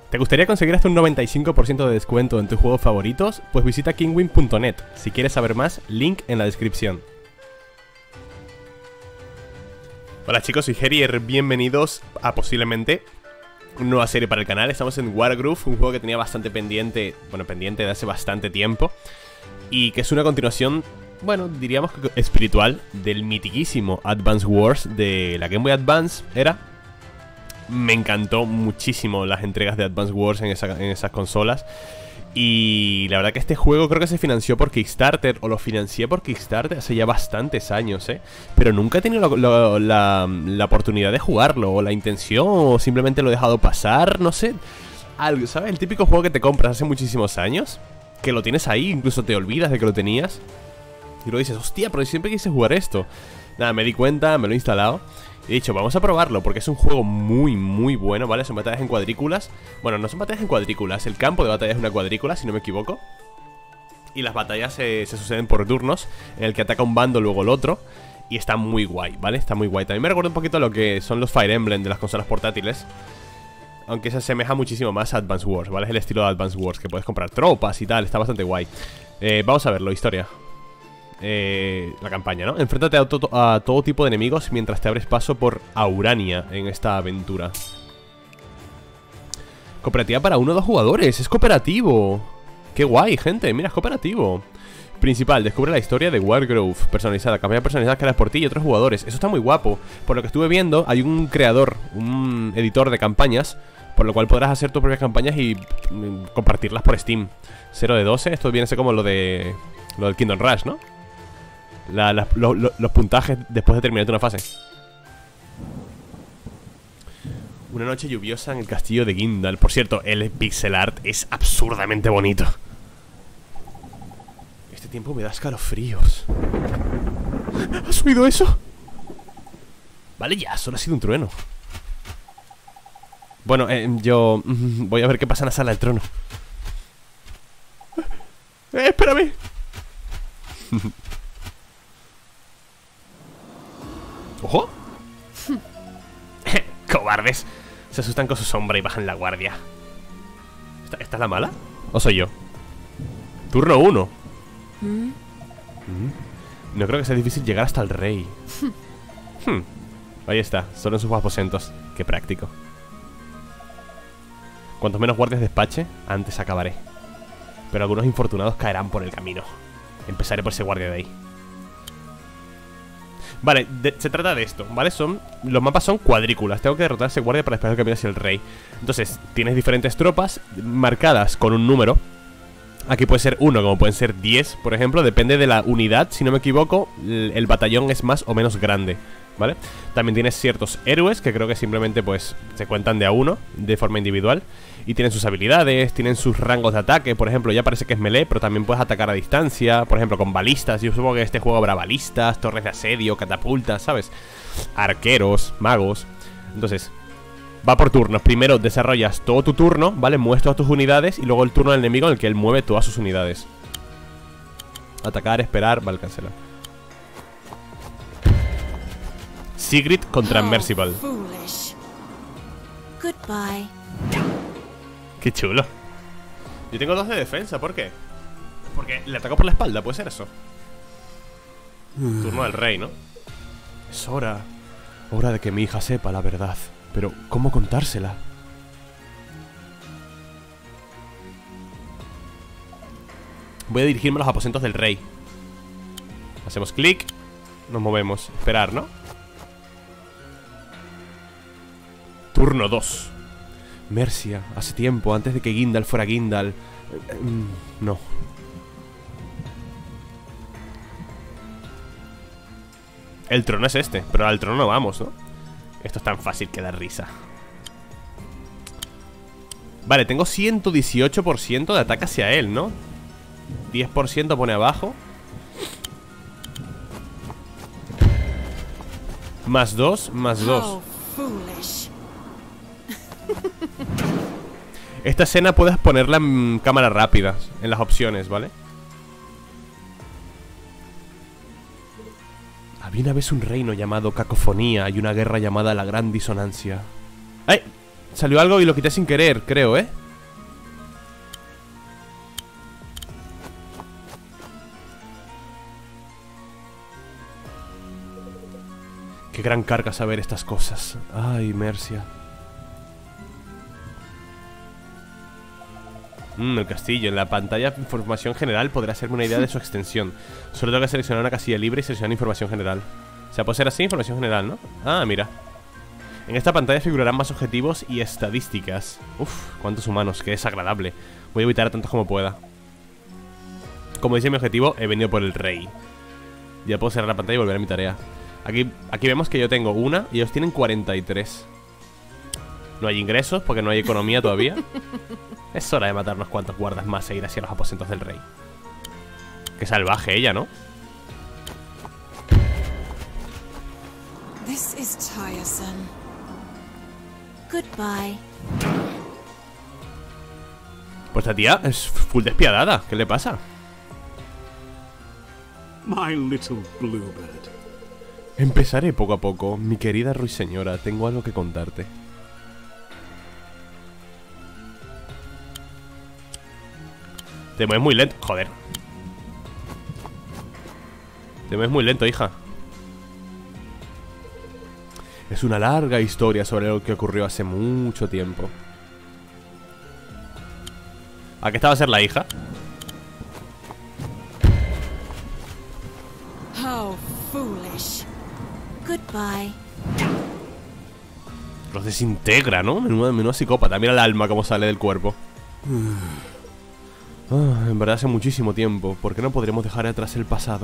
¿Te gustaría conseguir hasta un 95% de descuento en tus juegos favoritos? Pues visita kinguin.net. Si quieres saber más, link en la descripción. Hola chicos, soy Herier, bienvenidos a posiblemente una nueva serie para el canal. Estamos en Wargroove, un juego que tenía bastante pendiente, pendiente de hace bastante tiempo. Y que es una continuación, diríamos que espiritual, del mitiquísimo Advance Wars de la Game Boy Advance, Me encantó muchísimo las entregas de Advance Wars en esas consolas. Y la verdad que este juego creo que se financió por Kickstarter, o lo financié por Kickstarter hace ya bastantes años, pero nunca he tenido la oportunidad de jugarlo, o la intención, o simplemente lo he dejado pasar, no sé. Algo, ¿sabes? El típico juego que te compras hace muchísimos años, que lo tienes ahí, incluso te olvidas de que lo tenías, y luego dices, hostia, pero siempre quise jugar esto. Nada, me di cuenta, me lo he instalado. He dicho, vamos a probarlo, porque es un juego muy, muy bueno, ¿vale? Son batallas en cuadrículas. Bueno, no son batallas en cuadrículas. El campo de batalla es una cuadrícula, si no me equivoco. Y las batallas se suceden por turnos, en el que ataca un bando, luego el otro. Y está muy guay, ¿vale? Está muy guay. También me recuerda un poquito a lo que son los Fire Emblem de las consolas portátiles. Aunque se asemeja muchísimo más a Advance Wars, ¿vale? Es el estilo de Advance Wars, que puedes comprar tropas y tal. Está bastante guay. Vamos a verlo, historia. La campaña, ¿no? Enfréntate a todo tipo de enemigos mientras te abres paso por Aurania en esta aventura. Cooperativa para 1 o 2 jugadores. Es cooperativo. Qué guay, gente. Mira, es cooperativo. Principal, descubre la historia de Wargroove. Personalizada, campaña personalizada creada por ti y otros jugadores. Eso está muy guapo. Por lo que estuve viendo, hay un creador, un editor de campañas, por lo cual podrás hacer tus propias campañas y compartirlas por Steam. 0 de 12, esto viene a ser como lo del Kingdom Rush, ¿no? Los puntajes después de terminar una fase. Una noche lluviosa en el castillo de Guindal. Por cierto, el pixel art es absurdamente bonito. Este tiempo me da escalofríos. ¿Has oído eso? Vale, ya, solo ha sido un trueno. Bueno, yo voy a ver qué pasa en la sala del trono. Espérame. ¡Ojo! ¡Cobardes! Se asustan con su sombra y bajan la guardia. ¿Esta es la mala? ¿O soy yo? Turno 1. No creo que sea difícil llegar hasta el rey. Ahí está, solo en sus aposentos. Qué práctico. Cuantos menos guardias despache, antes acabaré. Pero algunos infortunados caerán por el camino. Empezaré por ese guardia de ahí. Vale, se trata de esto, ¿vale? Los mapas son cuadrículas. Tengo que derrotar a ese guardia para despejar el camino hacia el rey. Entonces, tienes diferentes tropas marcadas con un número. Aquí puede ser 1, como pueden ser 10, por ejemplo. Depende de la unidad, si no me equivoco. El batallón es más o menos grande, ¿vale? También tienes ciertos héroes que creo que simplemente pues se cuentan de a uno, de forma individual. Y tienen sus habilidades, tienen sus rangos de ataque. Por ejemplo, ya parece que es melee, pero también puedes atacar a distancia. Por ejemplo, con balistas. Yo supongo que en este juego habrá balistas, torres de asedio, catapultas, ¿sabes? Arqueros, magos. Entonces, va por turnos. Primero desarrollas todo tu turno, ¿vale? Mueves todas tus unidades y luego el turno del enemigo en el que él mueve todas sus unidades. Atacar, esperar, vale, cancelar. Sigrid contra Merciful. Qué chulo. Yo tengo 2 de defensa, ¿por qué? Porque le ataco por la espalda, puede ser eso. Turno del rey, ¿no? Es hora de que mi hija sepa la verdad. Pero, ¿cómo contársela? Voy a dirigirme a los aposentos del rey. Hacemos clic. Nos movemos, esperar, ¿no? Turno 2. Mercia, hace tiempo, antes de que Guindal fuera Guindal. No. El trono es este, pero al trono no vamos, ¿no? Esto es tan fácil que da risa. Vale, tengo 118% de ataque hacia él, ¿no? 10% pone abajo. Más 2, más 2. Esta escena puedes ponerla en cámara rápida, en las opciones, ¿vale? Había una vez un reino llamado Cacofonía y una guerra llamada la Gran Disonancia. ¡Ay! Salió algo y lo quité sin querer, creo, ¿eh? Qué gran carga saber estas cosas. Ay, Mercia. El castillo. En la pantalla información general podrá hacerme una idea de su extensión. Solo tengo que seleccionar una casilla libre y seleccionar información general. O sea, puede ser así, información general, ¿no? Ah, mira. En esta pantalla figurarán más objetivos y estadísticas. Uf, cuántos humanos, qué desagradable. Voy a evitar a tantos como pueda. Como dice mi objetivo, he venido por el rey. Ya puedo cerrar la pantalla y volver a mi tarea. Aquí vemos que yo tengo una y ellos tienen 43. No hay ingresos porque no hay economía todavía. Es hora de matar unos cuantos guardas más e ir hacia los aposentos del rey. Qué salvaje ella, ¿no? This is tiresome. Goodbye. Pues la tía es full despiadada. ¿Qué le pasa? My little bluebird. Empezaré poco a poco. Mi querida ruiseñora, tengo algo que contarte. Te mueves muy lento. Joder. Te mueves muy lento, hija. Es una larga historia sobre lo que ocurrió hace mucho tiempo. ¿A qué estaba a ser la hija? How foolish. Goodbye. Los desintegra, ¿no? Menuda psicópata. Mira el alma como sale del cuerpo. En verdad hace muchísimo tiempo. ¿Por qué no podremos dejar atrás el pasado?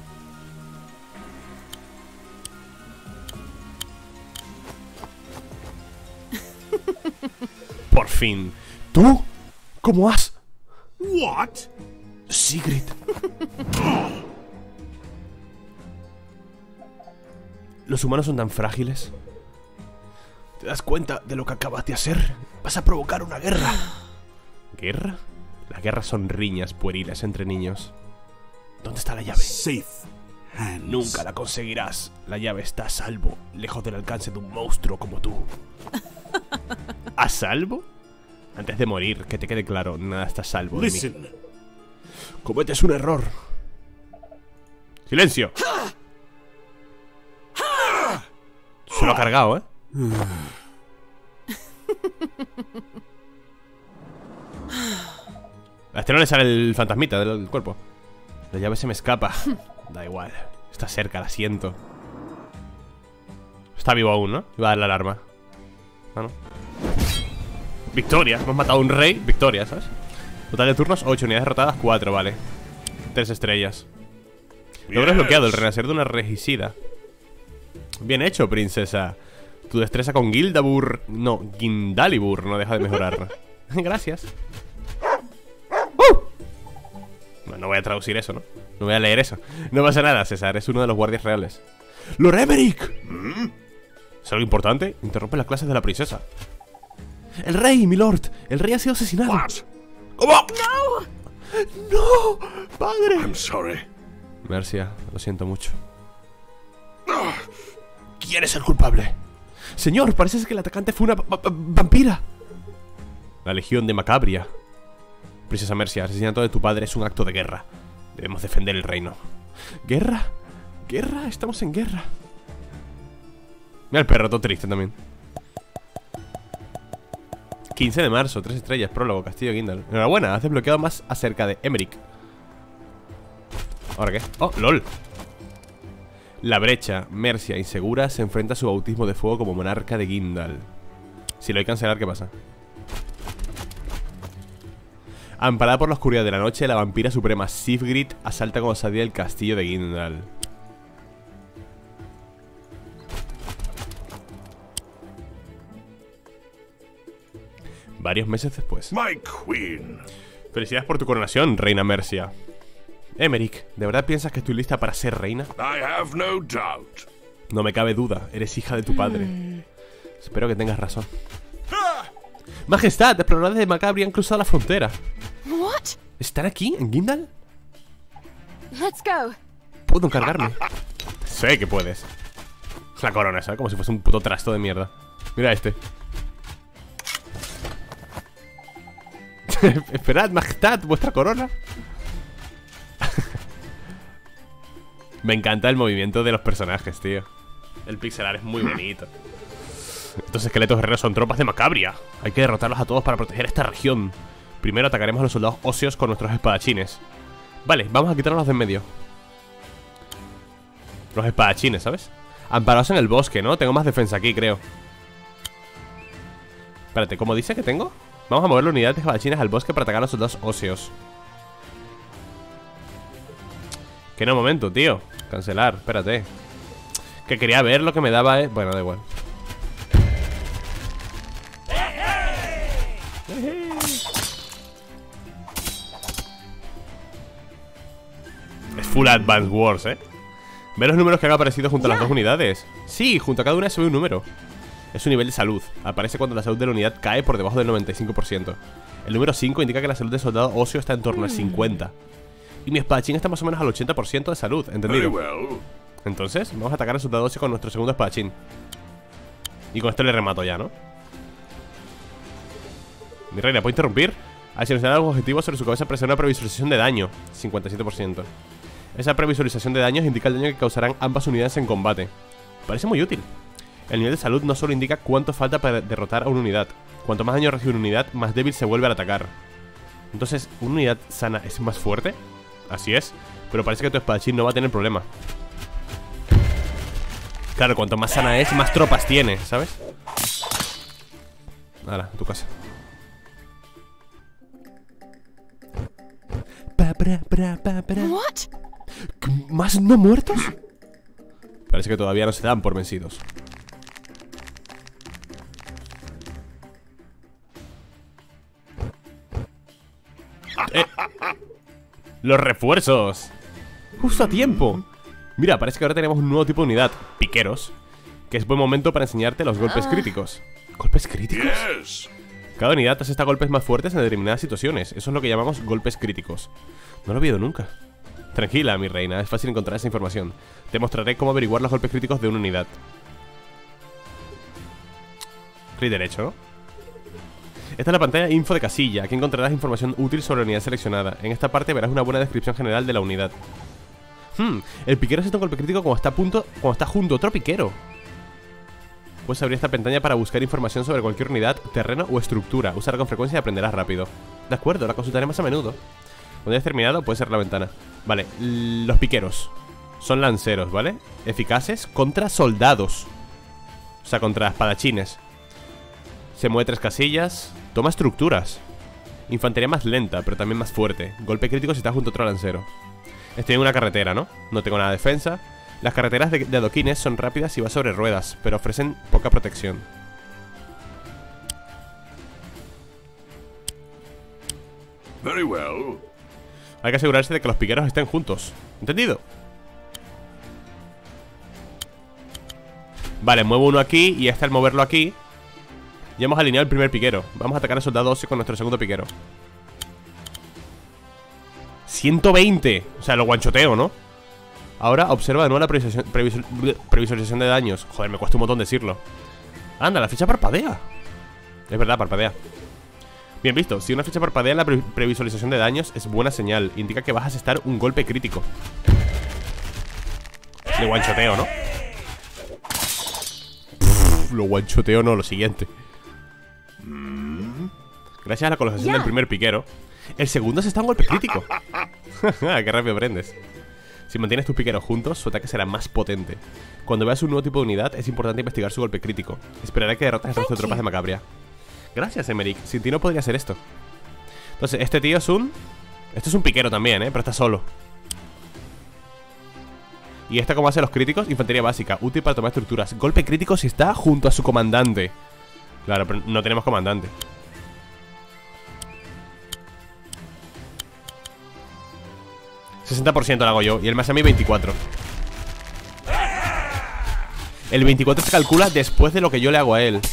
Por fin. ¿Tú? ¿Cómo has? What? Sigrid. ¿Los humanos son tan frágiles? ¿Te das cuenta de lo que acabas de hacer? Vas a provocar una guerra. ¿Guerra? Las guerras son riñas pueriles entre niños. ¿Dónde está la llave? Safe hands. Nunca la conseguirás. La llave está a salvo, lejos del alcance de un monstruo como tú. ¿A salvo? Antes de morir, que te quede claro, nada está a salvo de mí. Listen. Cometes un error. ¡Silencio! Se lo ha cargado, ¿eh? A este no le sale el fantasmita del cuerpo. La llave se me escapa. Da igual. Está cerca, la siento. Está vivo aún, ¿no? Iba a dar la alarma. Ah, no. Victoria. Hemos matado a un rey. Victoria, ¿sabes? Total de turnos 8. Unidades derrotadas 4, vale. 3 estrellas. Logro desbloqueado. El renacer de una regicida. Bien hecho, princesa. Tu destreza con Gildabur... No, Gindalibur no deja de mejorar. Gracias. Bueno, no voy a traducir eso, ¿no? No voy a leer eso. No pasa nada, César. Es uno de los guardias reales. ¡Lord Emerick! ¿Es algo importante? Interrumpe las clases de la princesa. ¡El rey, mi lord! El rey ha sido asesinado. What? ¿Cómo? ¡No! ¡No! ¡Padre! I'm sorry. Mercia, lo siento mucho. ¿Quién es el culpable? Señor, parece que el atacante fue una vampira. La legión de Macabria. Princesa Mercia, el asesinato de tu padre es un acto de guerra. Debemos defender el reino. ¿Guerra? ¿Guerra? Estamos en guerra. Mira el perro, todo triste también. 15 de marzo, 3 estrellas, prólogo, Castillo Gindal. Enhorabuena, has desbloqueado más acerca de Emerick. ¿Ahora qué? ¡Oh, lol! La brecha, Mercia, insegura, se enfrenta a su bautismo de fuego como monarca de Gindal. Si lo hay que cancelar, ¿qué pasa? Amparada por la oscuridad de la noche, la vampira suprema Sigrid asalta con osadía el castillo de Gindal. Varios meses después. My queen. Felicidades por tu coronación, reina Mercia. Emerick, ¿de verdad piensas que estoy lista para ser reina? I have no doubt. No me cabe duda, eres hija de tu padre. Espero que tengas razón. Majestad, exploradores de Macabria han cruzado la frontera. What? ¿Están aquí, en Gindal? Let's go. Puedo encargarme. Sé que puedes. Es la corona, ¿sabes? Como si fuese un puto trasto de mierda. Mira este. Esperad, majestad, vuestra corona. Me encanta el movimiento de los personajes, tío. El pixelar es muy bonito. Estos esqueletos guerreros son tropas de Macabria. Hay que derrotarlos a todos para proteger esta región. Primero atacaremos a los soldados óseos con nuestros espadachines. Vale, vamos a quitarnos de en medio. Los espadachines, ¿sabes? Amparados en el bosque, ¿no? Tengo más defensa aquí, creo. Espérate, ¿cómo dice que tengo? Vamos a mover la unidad de espadachines al bosque para atacar a los soldados óseos. Que no, momento, tío. Cancelar, espérate. Que quería ver lo que me daba, Bueno, da igual. Es full Advance Wars, Ve los números que han aparecido junto a las dos unidades. Sí, junto a cada una se ve un número. Es su nivel de salud. Aparece cuando la salud de la unidad cae por debajo del 95%. El número 5 indica que la salud del soldado óseo está en torno al 50%. Y mi espadachín está más o menos al 80% de salud, ¿entendido? Entonces, vamos a atacar al soldado óseo con nuestro segundo espadachín. Y con esto le remato ya, ¿no? Mi reina, ¿puedo interrumpir? Al seleccionar algún objetivo sobre su cabeza presiona una previsualización de daño, 57%. Esa previsualización de daños indica el daño que causarán ambas unidades en combate. Parece muy útil. El nivel de salud no solo indica cuánto falta para derrotar a una unidad. Cuanto más daño recibe una unidad, más débil se vuelve al atacar. Entonces, ¿una unidad sana es más fuerte? Así es, pero parece que tu espadachín no va a tener problema. Claro, cuanto más sana es, más tropas tiene, ¿sabes? Hala, a tu casa. What? ¿Más no muertos? Parece que todavía no se dan por vencidos. Los refuerzos. Justo a tiempo. Mira, parece que ahora tenemos un nuevo tipo de unidad, piqueros, que es buen momento para enseñarte los golpes críticos. ¿Golpes críticos? Yes. Cada unidad asesta golpes más fuertes en determinadas situaciones. Eso es lo que llamamos golpes críticos. No lo he oído nunca. Tranquila, mi reina, es fácil encontrar esa información. Te mostraré cómo averiguar los golpes críticos de una unidad. Clic derecho, ¿no? Esta es la pantalla info de casilla. Aquí encontrarás información útil sobre la unidad seleccionada. En esta parte verás una buena descripción general de la unidad. El piquero asesta un golpe crítico cuando está junto a otro piquero. Puedes abrir esta pantalla para buscar información sobre cualquier unidad, terreno o estructura. Úsala con frecuencia y aprenderás rápido. De acuerdo, la consultaré más a menudo. Cuando hayas terminado, puedes cerrar la ventana. Vale, los piqueros son lanceros, ¿vale? Eficaces contra soldados. O sea, contra espadachines. Se mueve 3 casillas. Toma estructuras. Infantería más lenta, pero también más fuerte. Golpe crítico si está junto a otro lancero. Estoy en una carretera, ¿no? No tengo nada de defensa. Las carreteras de adoquines son rápidas y va sobre ruedas, pero ofrecen poca protección. Very well. Hay que asegurarse de que los piqueros estén juntos. ¿Entendido? Vale, muevo uno aquí y al moverlo aquí ya hemos alineado el primer piquero. Vamos a atacar al soldado óseo con nuestro segundo piquero. 120. O sea, lo guanchoteo, ¿no? Ahora observa de nuevo la previsualización de daños. Joder, me cuesta un montón decirlo. Anda, la ficha parpadea. Es verdad, parpadea. Bien visto, si una ficha parpadea en la previsualización de daños es buena señal. Indica que vas a asestar un golpe crítico. Le guanchoteo, ¿no? Lo guanchoteo, no, lo siguiente. Gracias a la colocación del primer piquero, el segundo se está un golpe crítico. Qué rápido aprendes. Si mantienes tus piqueros juntos, su ataque será más potente. Cuando veas un nuevo tipo de unidad, es importante investigar su golpe crítico. Esperaré que derrotes el resto de tropas de Macabria. Gracias, Emeric. Sin ti no podría hacer esto. Entonces, este tío es un... Este es un piquero también, pero está solo. Y esta, como hace los críticos, infantería básica, útil para tomar estructuras. Golpe crítico si está junto a su comandante. Claro, pero no tenemos comandante. ...60% lo hago yo, y él me hace a mí 24. El 24 se calcula después de lo que yo le hago a él.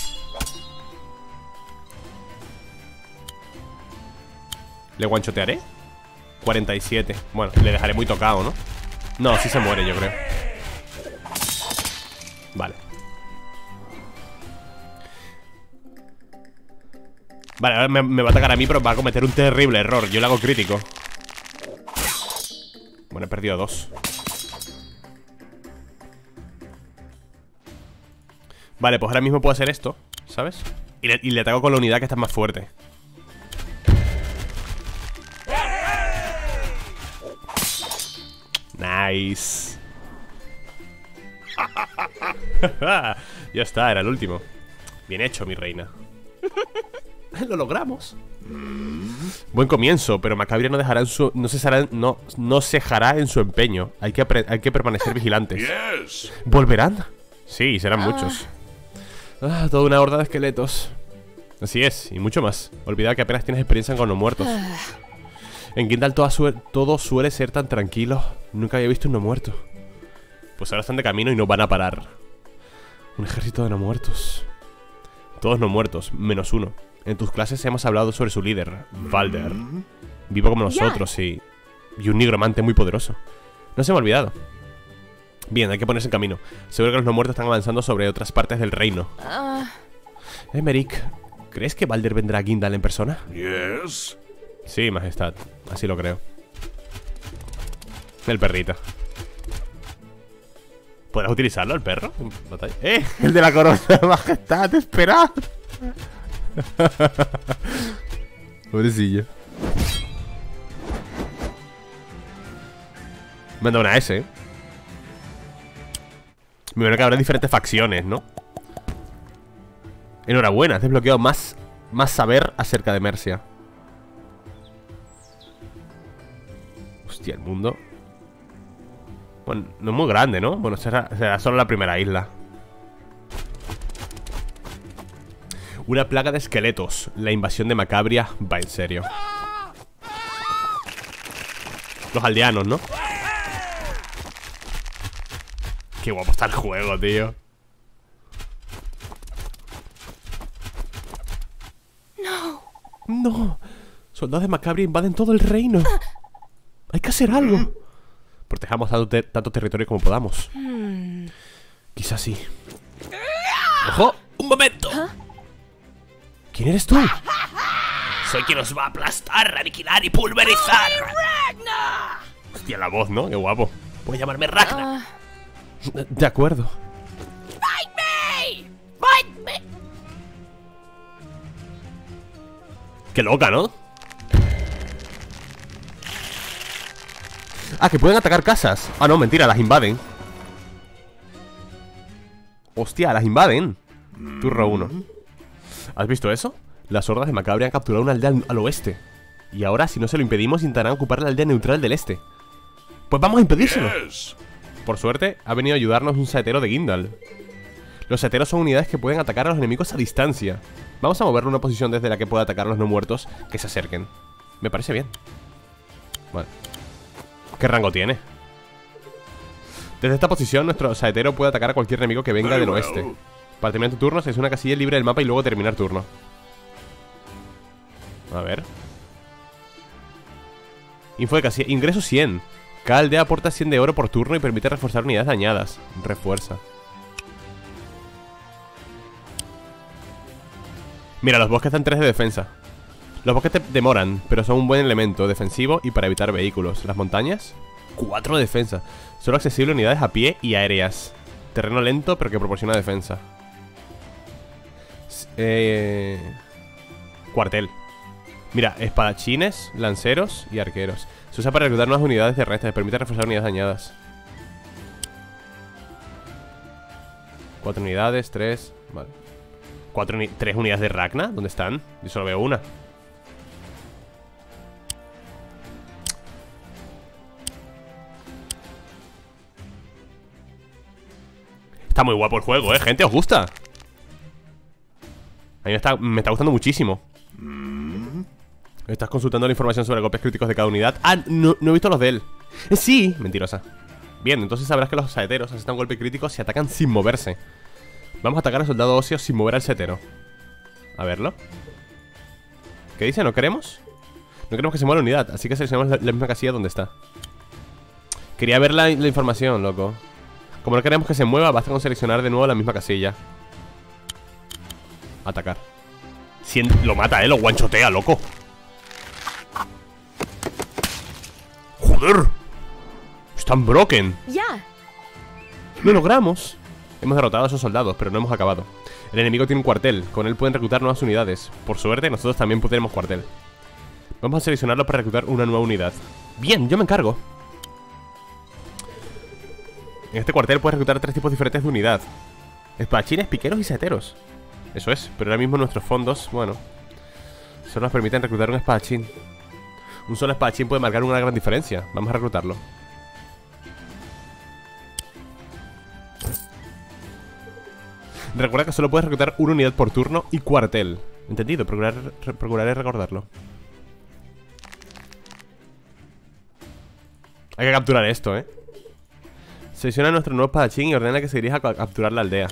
¿Le guanchotearé? 47. Bueno, le dejaré muy tocado, ¿no? No, sí se muere, yo creo. Vale. Vale, ahora me va a atacar a mí, pero va a cometer un terrible error. Yo le hago crítico. Bueno, he perdido 2. Vale, pues ahora mismo puedo hacer esto, ¿sabes? Y le ataco con la unidad que está más fuerte. Nice. Ya está, era el último. Bien hecho, mi reina. Lo logramos. Buen comienzo, pero Macabria no dejará en su... No cejará en su empeño. Hay que permanecer vigilantes. Yes. ¿Volverán? Sí, serán muchos. Toda una horda de esqueletos. Así es, y mucho más. Olvida que apenas tienes experiencia con los muertos. En Gindal todo suele ser tan tranquilo. Nunca había visto un no muerto. Pues ahora están de camino y no van a parar. Un ejército de no muertos. Todos no muertos, menos uno. En tus clases hemos hablado sobre su líder, Balder. Vivo como nosotros y un nigromante muy poderoso. No se me ha olvidado. Bien, hay que ponerse en camino. Seguro que los no muertos están avanzando sobre otras partes del reino. Emeric, ¿crees que Balder vendrá a Gindal en persona? Yes. Sí, majestad, así lo creo. El perrito. ¿Podrás utilizarlo, el perro? En batalla. El de la corona, majestad, esperad. Pobrecillo. Me han dado una S, Me imagino que habrá diferentes facciones, ¿no? Enhorabuena, has desbloqueado más saber acerca de Mercia. Hostia, el mundo. Bueno, no es muy grande, ¿no? Bueno, será solo la primera isla. Una plaga de esqueletos. La invasión de Macabria va en serio. Los aldeanos, ¿no? Qué guapo está el juego, tío. No. Soldados de Macabria invaden todo el reino. Hay que hacer algo. Protejamos tanto territorio como podamos. Quizás sí. ¡Ojo! ¡Un momento! ¿Quién eres tú? Soy quien os va a aplastar, aniquilar y pulverizar. Hostia, la voz, ¿no? Qué guapo. Puedes llamarme Ragnar. De acuerdo. Fight me. Qué loca, ¿no? Ah, que pueden atacar casas. Ah, no, mentira, las invaden. Hostia, las invaden. Turno 1. ¿Has visto eso? Las hordas de Macabria han capturado una aldea al oeste. Y ahora, si no se lo impedimos, intentarán ocupar la aldea neutral del este. Pues vamos a impedírselo. Yes. Por suerte, ha venido a ayudarnos un saetero de Gindal. Los saeteros son unidades que pueden atacar a los enemigos a distancia. Vamos a moverle una posición desde la que pueda atacar a los no muertos que se acerquen. Me parece bien. Vale. ¿Qué rango tiene? Desde esta posición, nuestro saetero puede atacar a cualquier enemigo que venga del oeste. Para terminar tu turno, selecciona una casilla libre del mapa y luego terminar turno. A ver. Info de casilla. Ingreso 100. Cada aldea aporta 100 de oro por turno y permite reforzar unidades dañadas. Refuerza. Mira, los bosques dan 3 de defensa. Los bosques te demoran, pero son un buen elemento defensivo y para evitar vehículos. Las montañas, 4 de defensa. Solo accesible a unidades a pie y aéreas. Terreno lento, pero que proporciona defensa. Cuartel. Mira, espadachines, lanceros y arqueros. Se usa para reclutar nuevas unidades terrestres. Permite reforzar unidades dañadas. 4 unidades, 3. Vale. 3 unidades de Ragnar. ¿Dónde están? Yo solo veo una. Está muy guapo el juego, gente, ¿os gusta? A mí me está gustando muchísimo. Estás consultando la información sobre golpes críticos de cada unidad. Ah, no he visto los de él. Sí, mentirosa. Bien, entonces sabrás que los saeteros aceptan un golpe crítico si atacan sin moverse. Vamos a atacar al soldado óseo sin mover al saetero. A verlo. ¿Qué dice? ¿No queremos? No queremos que se mueva la unidad, así que seleccionamos la misma casilla donde está. Quería ver la información, loco. Como no queremos que se mueva, basta con seleccionar de nuevo la misma casilla. Atacar. Lo mata, lo guanchotea, loco. ¡Joder! Están broken. Yeah. Lo logramos. Hemos derrotado a esos soldados, pero no hemos acabado. El enemigo tiene un cuartel. Con él pueden reclutar nuevas unidades. Por suerte, nosotros también tenemos cuartel. Vamos a seleccionarlo para reclutar una nueva unidad. Bien, yo me encargo. En este cuartel puedes reclutar 3 tipos diferentes de unidad: espadachines, piqueros y saeteros. Eso es, pero ahora mismo nuestros fondos, bueno, solo nos permiten reclutar un espadachín. Un solo espadachín puede marcar una gran diferencia. Vamos a reclutarlo. Recuerda que solo puedes reclutar una unidad por turno y cuartel. ¿Entendido? Procuraré recordarlo. Hay que capturar esto, ¿eh? Selecciona a nuestro nuevo espadachín y ordena que se dirija a capturar la aldea.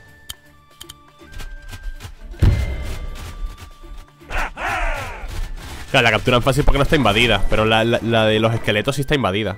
Claro, la capturan fácil porque no está invadida. Pero la de los esqueletos sí está invadida.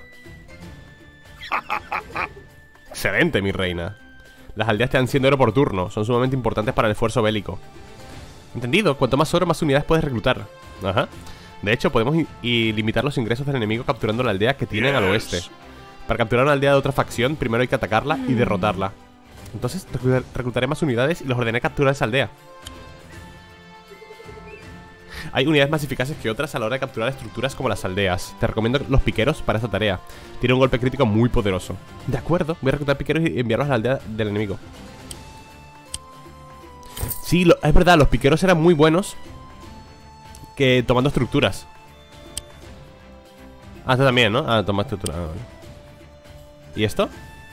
Excelente, mi reina. Las aldeas te dan 100 de oro por turno. Son sumamente importantes para el esfuerzo bélico. Entendido, cuanto más oro, más unidades puedes reclutar. Ajá. De hecho, podemos limitar los ingresos del enemigo capturando la aldea que tienen al oeste. Para capturar una aldea de otra facción, primero hay que atacarla y derrotarla. Entonces reclutaré más unidades y los ordené capturar esa aldea. Hay unidades más eficaces que otras a la hora de capturar estructuras como las aldeas. Te recomiendo los piqueros para esa tarea. Tiene un golpe crítico muy poderoso. De acuerdo, voy a reclutar piqueros y enviarlos a la aldea del enemigo. Sí, es verdad, los piqueros eran muy buenos que tomando estructuras. Ah, esto también, ¿no? Ah, toma estructura. Ah, vale. ¿Y esto?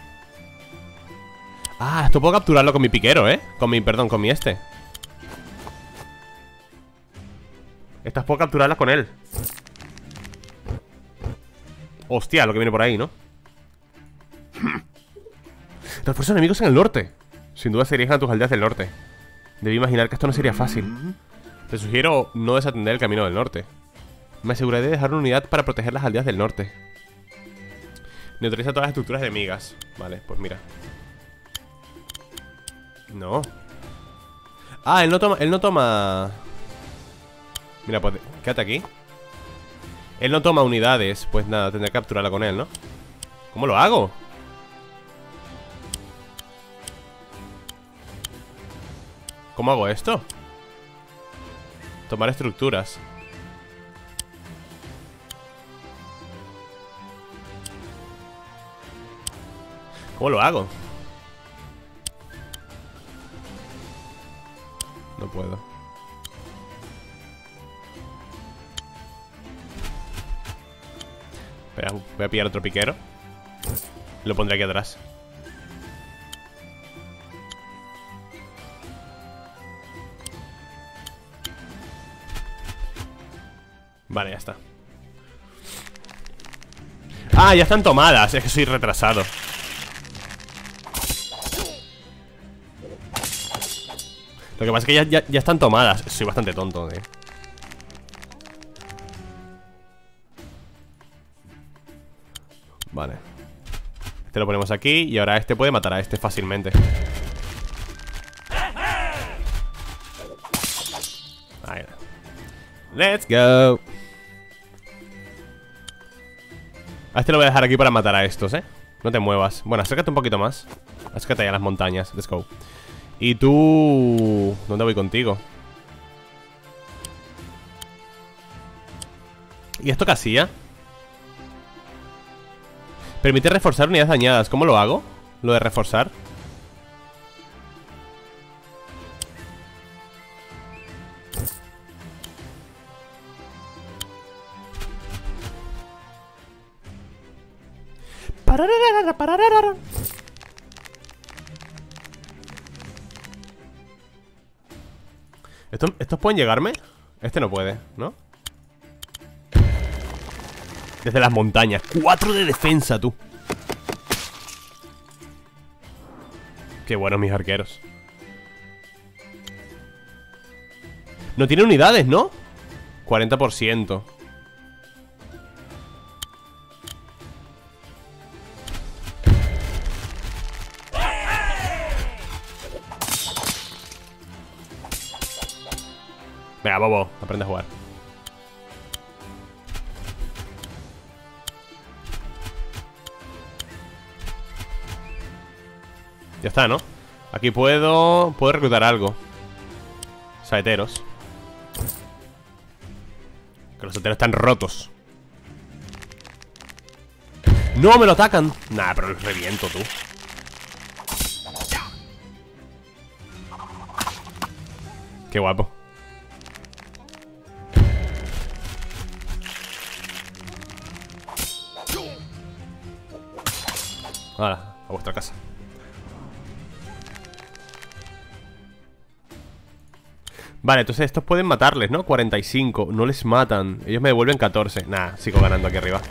Ah, esto puedo capturarlo con mi piquero, ¿eh? Perdón, con mi este. Estas puedo capturarlas con él. Hostia, lo que viene por ahí, ¿no? Refuerzos enemigos en el norte. Sin duda se dirigen a tus aldeas del norte. Debí imaginar que esto no sería fácil. Te sugiero no desatender el camino del norte. Me aseguraré de dejar una unidad para proteger las aldeas del norte. Neutraliza todas las estructuras enemigas. Vale, pues mira. No. Ah, él no toma... Mira, pues quédate aquí. Él no toma unidades. Pues nada, tendré que capturarla con él, ¿no? ¿Cómo lo hago? ¿Cómo hago esto? Tomar estructuras. ¿Cómo lo hago? No puedo. Espera, voy a pillar otro piquero. Lo pondré aquí atrás. Vale, ya está. Ah, ya están tomadas. Es que soy retrasado. Lo que pasa es que ya están tomadas. Soy bastante tonto, Vale. Este lo ponemos aquí. Y ahora este puede matar a este fácilmente. Ahí. Let's go. A este lo voy a dejar aquí para matar a estos, No te muevas. Bueno, acércate un poquito más. Acércate allá a las montañas. Let's go. Y tú... ¿Dónde voy contigo? ¿Y esto qué hacía? Permite reforzar unidades dañadas. ¿Cómo lo hago? Lo de reforzar. ¿Estos pueden llegarme? Este no puede, ¿no? Desde las montañas. 4 de defensa, tú. Qué buenos mis arqueros. No tiene unidades, ¿no? 40%. Venga, bobo, aprende a jugar. Ya está, ¿no? Aquí puedo reclutar algo. Saeteros. Que los saeteros están rotos. ¡No, me lo atacan! Nah, pero los reviento, tú. Qué guapo. Ahora, a vuestra casa. Vale, entonces estos pueden matarles, ¿no? 45, no les matan. Ellos me devuelven 14. Nah, sigo ganando aquí arriba.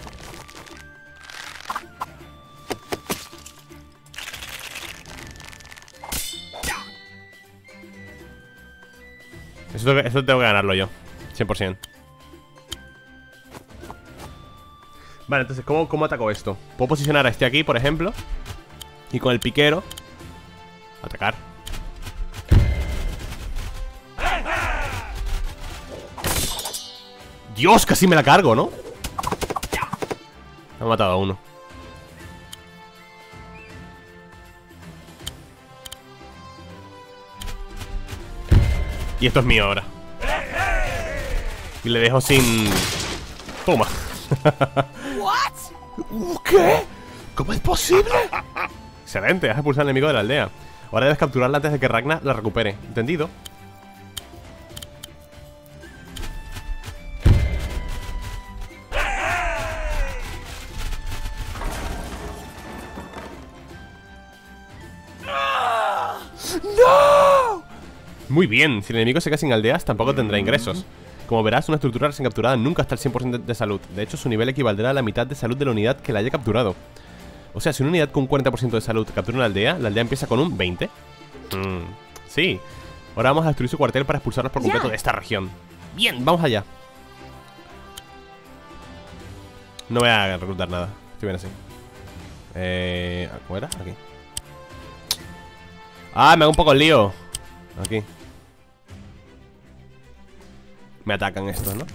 Eso tengo que ganarlo yo 100%. Vale, entonces, ¿cómo ataco esto? Puedo posicionar a este aquí, por ejemplo, y con el piquero atacar. Dios, casi me la cargo, ¿no? Me ha matado a uno. Y esto es mío ahora. Y le dejo sin... Toma. ¿Qué? ¿Cómo es posible? Excelente, has expulsado al enemigo de la aldea. Ahora debes capturarla antes de que Ragna la recupere. ¿Entendido? ¡No! Muy bien, si el enemigo se queda sin aldeas, tampoco tendrá ingresos. Como verás, una estructura recién capturada nunca está al 100% de salud. De hecho, su nivel equivaldrá a la mitad de salud de la unidad que la haya capturado. O sea, si una unidad con un 40% de salud captura una aldea, la aldea empieza con un 20. Sí. Ahora vamos a destruir su cuartel para expulsarlos por completo de esta región. Bien, vamos allá. No voy a reclutar nada. Estoy bien así. ¿Cómo era? Aquí. Ah, me hago un poco el lío. Aquí. Me atacan estos, ¿no?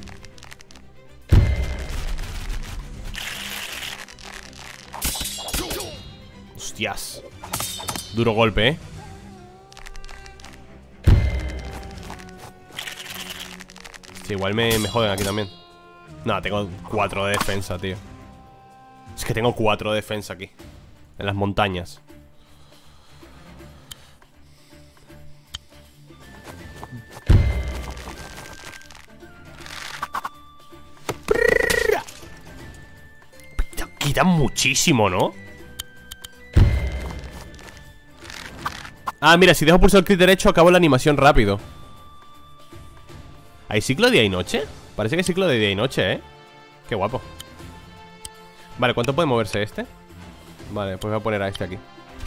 Hostias. Duro golpe, ¿eh? Sí, igual me joden aquí también. No, tengo 4 de defensa, tío. Es que tengo 4 de defensa aquí. En las montañas. Quitan muchísimo, ¿no? Ah, mira, si dejo pulsar el clic derecho acabo la animación rápido. ¿Hay ciclo de día y noche? Parece que hay ciclo de día y noche, ¿eh? Qué guapo. Vale, ¿cuánto puede moverse este? Vale, pues voy a poner a este aquí.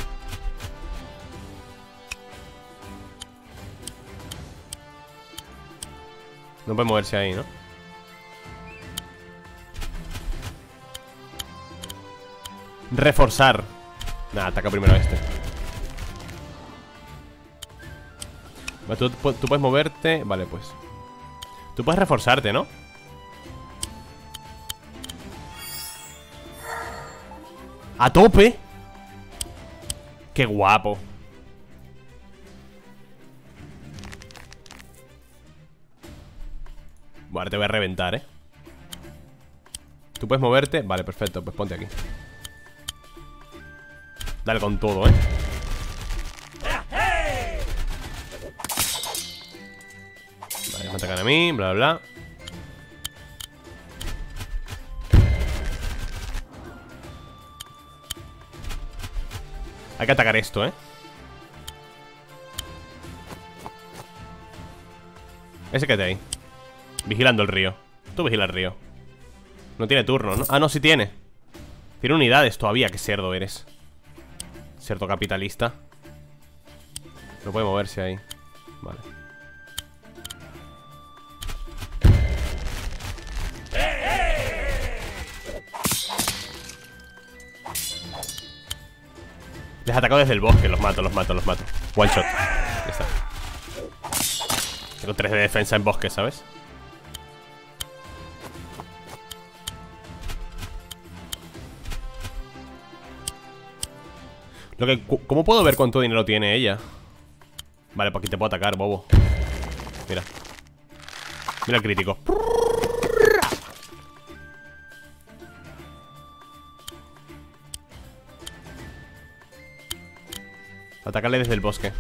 No puede moverse ahí, ¿no? Reforzar. Nada, ataca primero a este. Vale, tú puedes moverte. Vale, pues tú puedes reforzarte, ¿no? ¡A tope! ¡Qué guapo! Vale, te voy a reventar, ¿eh? Tú puedes moverte. Vale, perfecto, pues ponte aquí. Dale con todo, ¿eh? Vale, me atacan a mí, bla, bla, bla. Hay que atacar esto, ¿eh? Ese que te ahí. Vigilando el río. Tú vigila el río. No tiene turno, ¿no? Ah, no, sí tiene. Tiene unidades todavía. Qué cerdo eres. Cerdo capitalista. No puede moverse ahí. Vale. Les ataco desde el bosque. Los mato, los mato, los mato. One shot. Ya está. Tengo 3 de defensa en bosque, ¿sabes? ¿Cómo puedo ver cuánto dinero tiene ella? Vale, pues aquí te puedo atacar, bobo. Mira. Mira el crítico. Atacarle desde el bosque.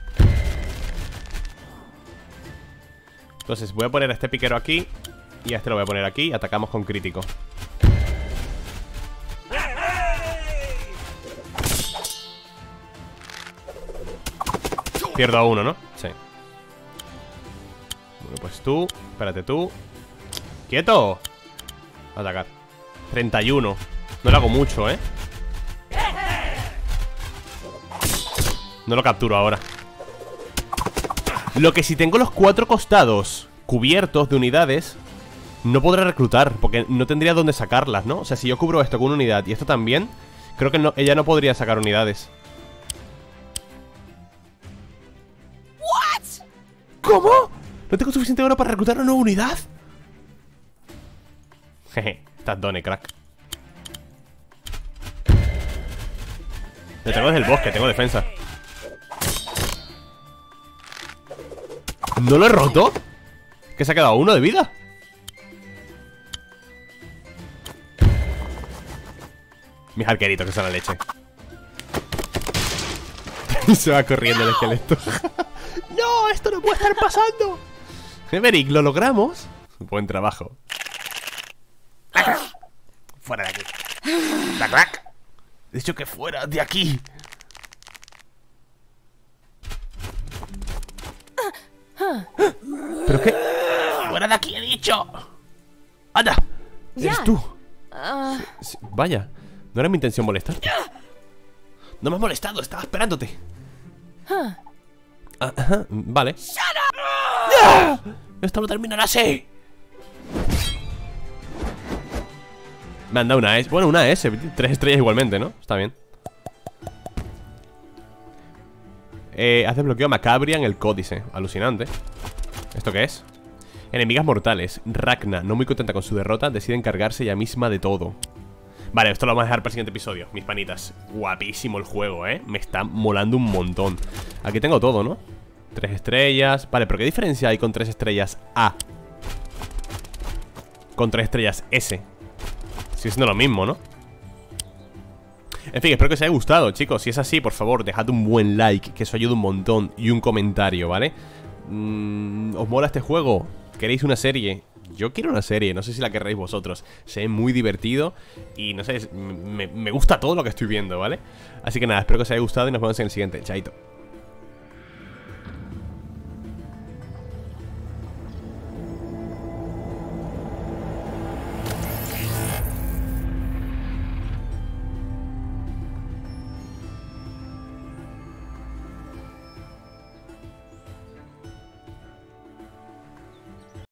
Entonces voy a poner a este piquero aquí. Y a este lo voy a poner aquí. Atacamos con crítico. Pierdo a uno, ¿no? Sí. Bueno, pues tú. Espérate tú. ¡Quieto! Atacar. 31. No le hago mucho, ¿eh? No lo capturo ahora. Lo que si tengo los 4 costados cubiertos de unidades, no podré reclutar, porque no tendría dónde sacarlas, ¿no? O sea, si yo cubro esto con una unidad y esto también, creo que ella no podría sacar unidades. What? ¿Cómo? ¿No tengo suficiente oro para reclutar una nueva unidad? Jeje, estás done, crack. Le tengo desde el bosque, tengo defensa. ¿No lo he roto? ¿Que se ha quedado 1 de vida? Mis arqueritos que son la leche. Se va corriendo el esqueleto. ¡No! ¡Esto no puede estar pasando! Maverick, lo logramos. Buen trabajo. Fuera de aquí. He dicho que fuera de aquí. ¿Pero qué? ¡Fuera de aquí, he dicho! ¡Anda! ¡Eres tú! Sí, vaya, no era mi intención molestarte. No me has molestado, estaba esperándote. Ajá, vale. ¡Ah! Esto no terminará así. Me han dado una S. Bueno, una S, 3 estrellas igualmente, ¿no? Está bien. Has desbloqueado Macabrian el códice. Alucinante. ¿Esto qué es? Enemigas mortales. Ragna, no muy contenta con su derrota, decide encargarse ella misma de todo. Vale, esto lo vamos a dejar para el siguiente episodio, mis panitas. Guapísimo el juego, me está molando un montón. Aquí tengo todo, ¿no? 3 estrellas. Vale, pero ¿qué diferencia hay con 3 estrellas A? Con 3 estrellas S. Sigue siendo lo mismo, ¿no? En fin, espero que os haya gustado, chicos. Si es así, por favor, dejad un buen like, que eso ayuda un montón. Y un comentario, ¿vale? ¿Os mola este juego? ¿Queréis una serie? Yo quiero una serie, no sé si la querréis vosotros. Se ve muy divertido y no sé, me gusta todo lo que estoy viendo, ¿vale? Así que nada, espero que os haya gustado y nos vemos en el siguiente. Chaito.